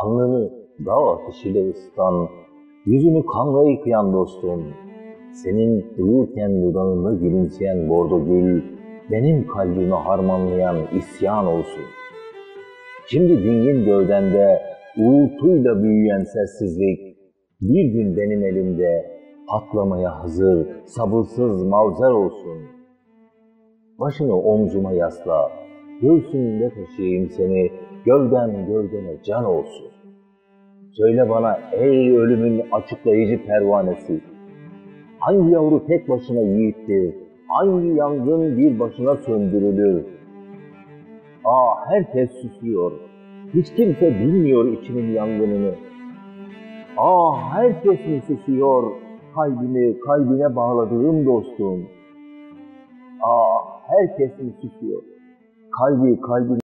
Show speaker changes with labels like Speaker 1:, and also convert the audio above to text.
Speaker 1: Alnını dağ ateşiyle ısıtan, yüzünü kanla yıkayan dostum, senin uyurken dudağında gülümseyen bordo gül, benim kalbimi harmanlayan isyan olsun. Şimdi dingin gövdende uğultuyla büyüyen sessizlik, bir gün benim elimde patlamaya hazır, sabırsız mavzer olsun. Başını omzuma yasla, göğsümde taşıyayım seni, gövden gövdene can olsun. Söyle bana ey ölümün açıklayıcı pervanesi, hangi yavru tek başına yiğittir, hangi yangın bir başına söndürülür? Herkes susuyor, hiç kimse bilmiyor içimin yangınını. Herkes mi susuyor, kalbimi kalbine bağladığım dostum? Herkes mi susuyor, kalbine